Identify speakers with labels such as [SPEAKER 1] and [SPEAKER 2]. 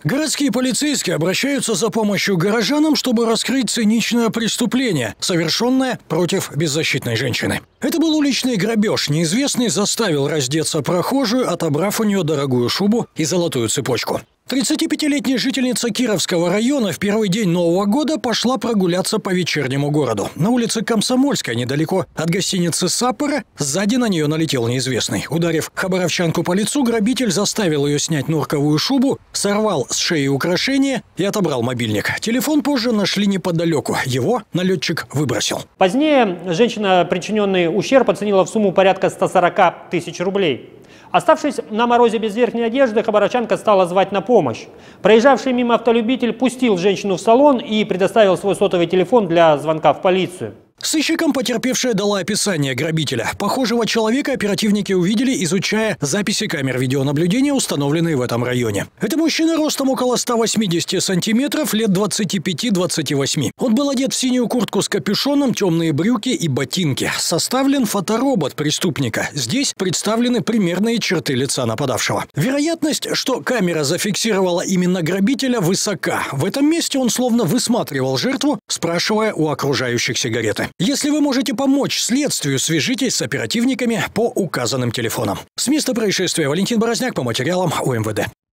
[SPEAKER 1] Городские полицейские обращаются за помощью горожанам, чтобы раскрыть циничное преступление, совершенное против беззащитной женщины. Это был уличный грабеж. Неизвестный заставил раздеться прохожую, отобрав у нее дорогую шубу и золотую цепочку. 35-летняя жительница Кировского района в первый день Нового года пошла прогуляться по вечернему городу. На улице Комсомольская, недалеко от гостиницы «Саппора», сзади на нее налетел неизвестный. Ударив хабаровчанку по лицу, грабитель заставил ее снять норковую шубу, сорвал с шеи украшения и отобрал мобильник. Телефон позже нашли неподалеку. Его налетчик выбросил.
[SPEAKER 2] Позднее женщина причиненный ущерб оценила в сумму порядка 140 тысяч рублей. Оставшись на морозе без верхней одежды, хабаровчанка стала звать на помощь. Проезжавший мимо автолюбитель пустил женщину в салон и предоставил свой сотовый телефон для звонка в полицию.
[SPEAKER 1] Сыщикам потерпевшая дала описание грабителя. Похожего человека оперативники увидели, изучая записи камер видеонаблюдения, установленные в этом районе. Это мужчина ростом около 180 сантиметров, лет 25-28. Он был одет в синюю куртку с капюшоном, темные брюки и ботинки. Составлен фоторобот преступника. Здесь представлены примерные черты лица нападавшего. Вероятность, что камера зафиксировала именно грабителя, высока. В этом месте он словно высматривал жертву, спрашивая у окружающих сигареты. Если вы можете помочь следствию, свяжитесь с оперативниками по указанным телефонам. С места происшествия Валентин Борозняк по материалам УМВД.